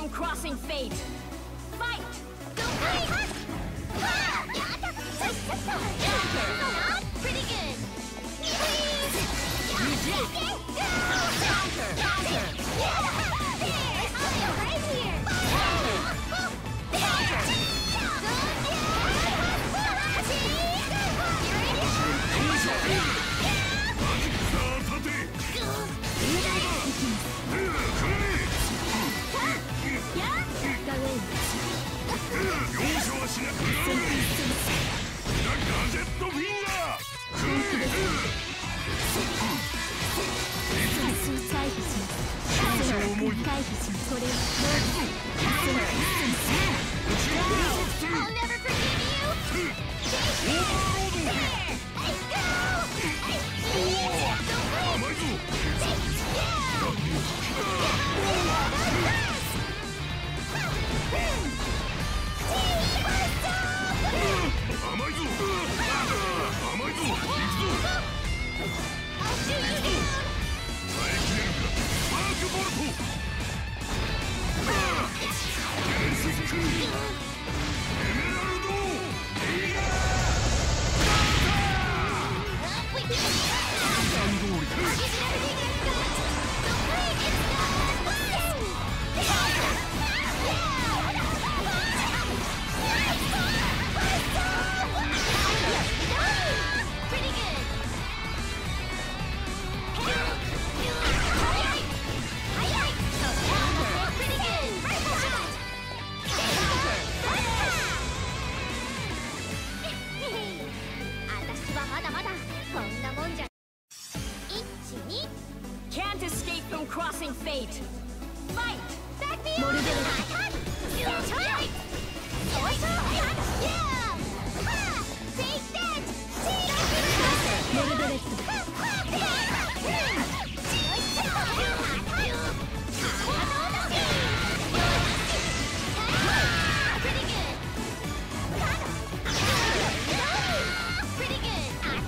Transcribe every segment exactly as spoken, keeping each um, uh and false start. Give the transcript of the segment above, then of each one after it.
from crossing fate. Fight! Pretty good. Counter! Counter! Right here. I'll never forgive you. Can't escape from crossing fate. Fight! Back me up! Yeah! Take that! Pretty good! Pretty good!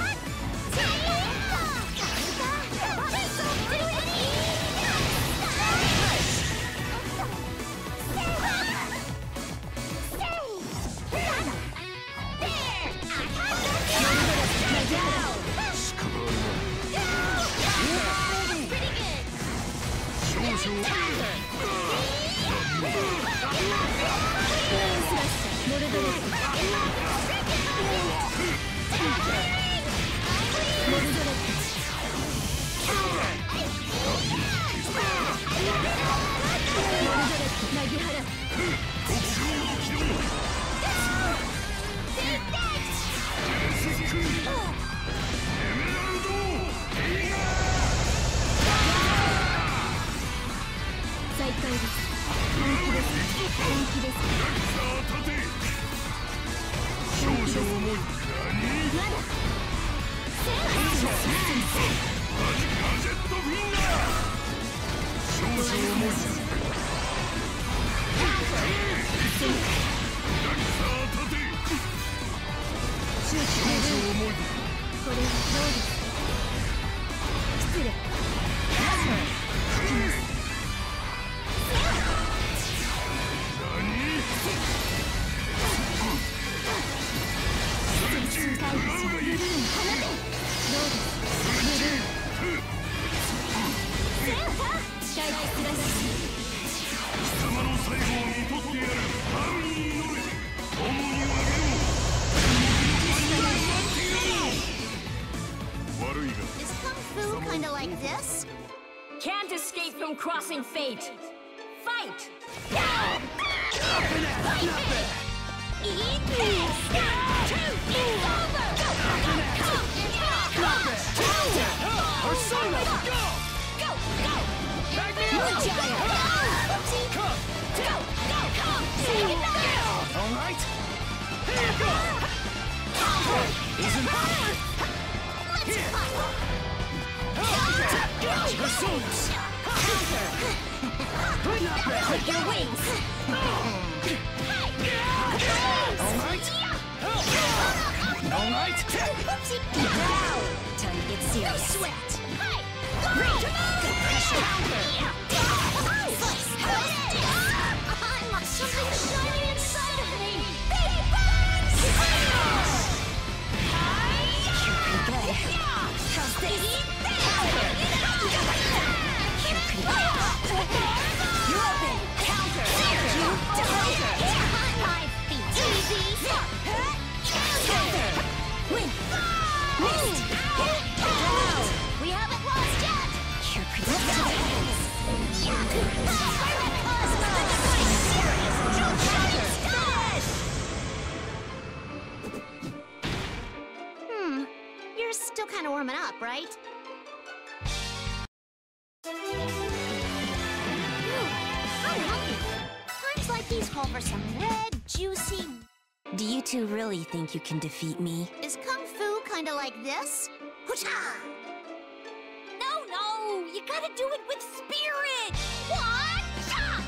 Kinda like this? Can't escape from crossing fate. Fight! Eat this! It's over! Persona! Go! Go! Go! Back me up! Go! Go! Go! Go! Say goodbye! All right. Here you go. Isn't Let's fight! Personas! Not bad! Click your wings! Alright! Alright! Whoopsie! Now! Time to get serious. No sweat! Hi! Good pressure! Counter! Slice! up, right? I'm hungry. Times like these call for some red, juicy... Do you two really think you can defeat me? Is Kung Fu kinda like this? Hoo-cha! No, no! You gotta do it with spirit! One-cha!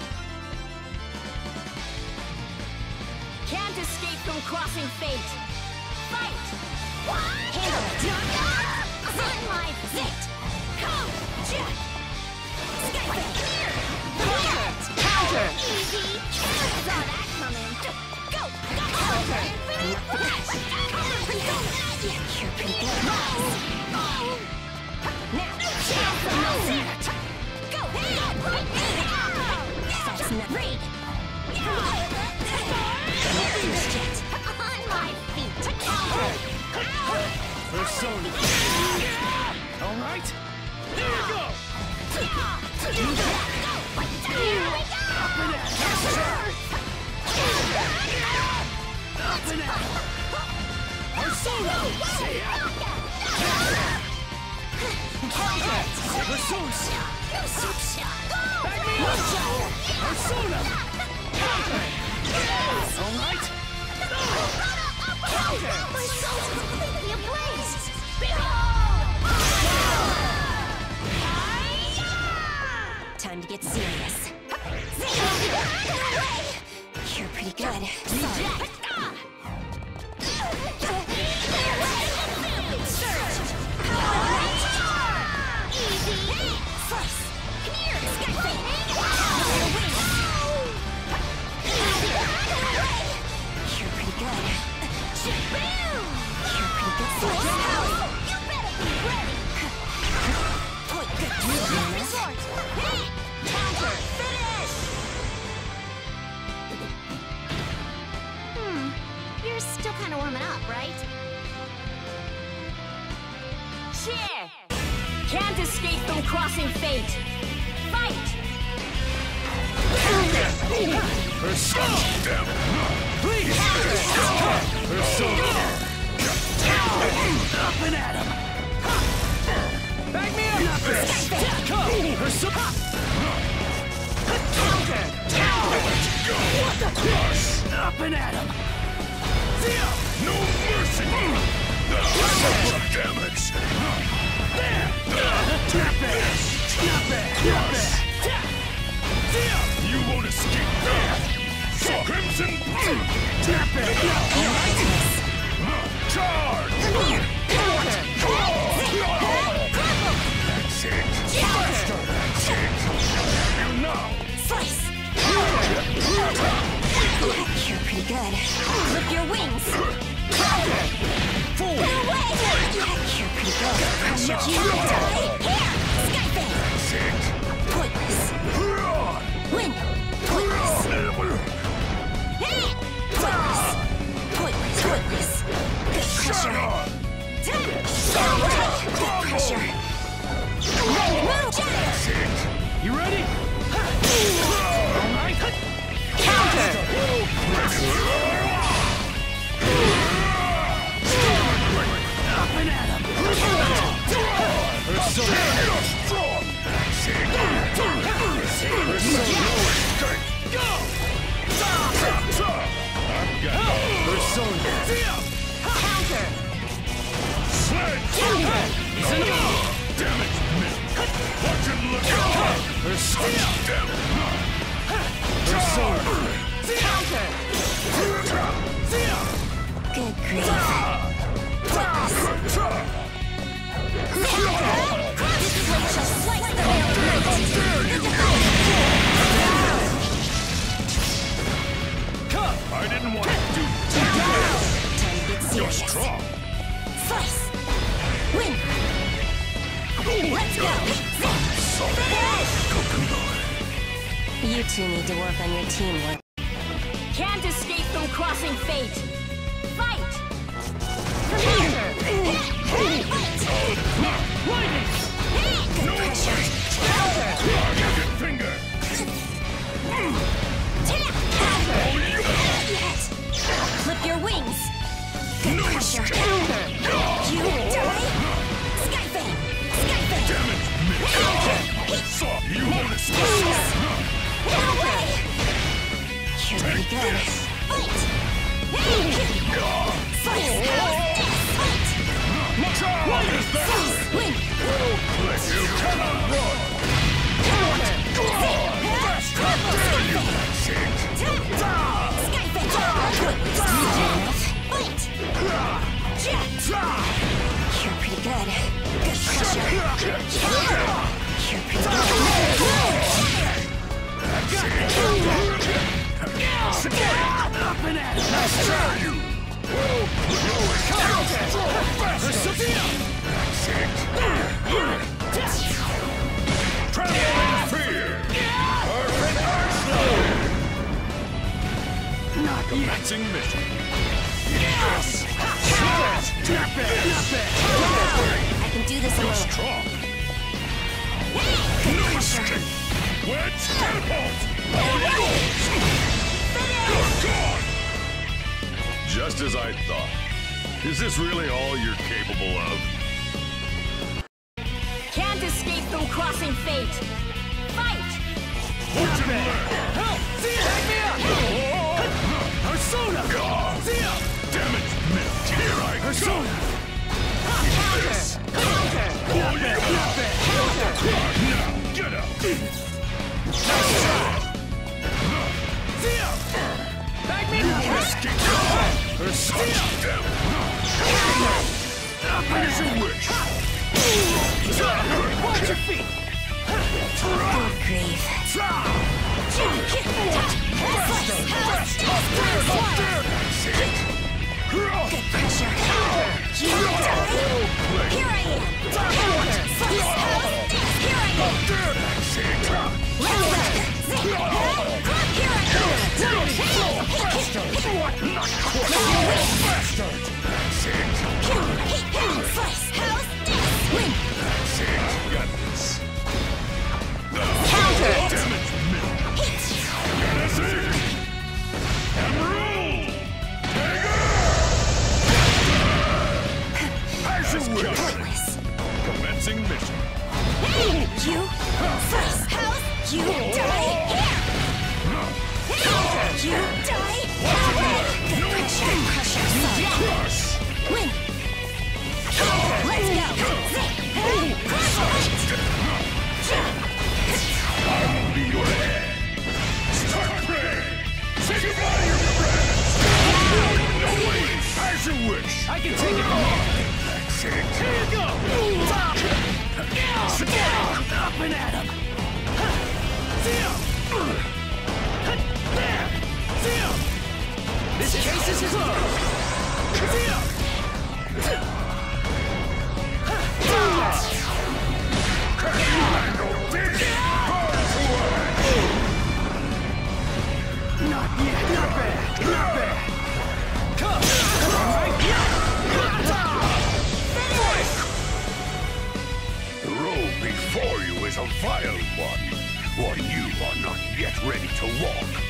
Can't escape from crossing fate. Fight! Handle it! On my feet! Come! Check! Skype! Here! Counter! Counter! Easy! Saw that coming! Go! Go! Counter! Infinite flash! You're pretty good. Now! Go! That's not right. On my feet! Counter! Persona. All right. Here you go. Here we go! Up and at. Up and at. Persona. See ya. Persona. Back me up. Persona. All right. My soul's completely ablaze! Time to get serious. You're pretty good. Sorry. You're pretty good. You're pretty good. Sorry. You better be ready! Point good. Last resort! Hey! Counter! Finish! Hmm. You're still kind of warming up, right? Cheer! Can't escape from crossing fate. Fight! Persona. Please. Persona. Up and at him. Back me up. Come. Persona. Counter. What the crush? Up and at him. No mercy. Super damage. There. Trap it. Snap it. Snap it. You won't escape that! Crimson Blue! Tap it! Charge! That's it! Faster! That's it! You know! Slice! You're pretty good. Flip your wings! Forward! Get away! You're pretty good. Pressure you die! Here! Skyfang! That's it! Pointless! Win! Pointless! Never! Pointless! Pointless! Pointless! Good pressure! Good pressure! Move! That's it! You ready? All right! Counter! Up and at him! Persona! Strong! That's it! Persona! Go! I've got Persona! Counter! Sledge! Easy enough! Damage! Watch him look out! Persona! Persona! Counter! Good grief! Pointless! This blade shall slice the veil Come! I didn't want to do Time to get You're serious. strong! Slice! Win! Let's go! You two need to work on your teamwork. Can't escape from crossing fate. Fight! Lightning! Good pressure! Good finger! Yet! Flip your wings! Good pressure! You die! Skyfang! Soft, you want to stop? No way! You're pretty good. Fight! Slice! Fight! What is that? Win! You cannot run! Dare you, shit! Skyfetch! Fight! You're pretty good. Good pressure. You're pretty good. Up and at it! Nice try, you! Tremble in fear! Perfect arsenal! Not commencing mission. Yes! Snap it! I can do this alone. Strong! No escape! Wedge catapult! You're gone! Just as I thought. Is this really all you're capable of? Can't escape from crossing fate. Fight! Watch and learn! Help! See ya! Back me up! Persona! See ya! Damage missed! Here I come! This! Counter! Oh, yeah! Not bad! Now, get out! See ya! Back me up! Escape! Persona! Damn it! Finish your wish! Watch your feet! Good grief. Good pressure. You die! Here I am! Slice! Here I am! Let's go! Here I am! Slice! House! Win! Got this. Counter! Damage missed! That's it! Emerald! As you wish! Pointless. Commencing mission. You Slice! House! You die here! You die! Good pressure. Pressure. Crush! Win. Let's go! I will be your head! Start praying! Say goodbye to your friends! No wait! As you wish! I can take it from here! That's it! Here you go! Up and at him! See ya! There! See ya! This case is closed! See ya! Can you handle this? Not yet! Not bad! Not bad! Come! Right here! The road before you is a violent one, one you are not yet ready to walk.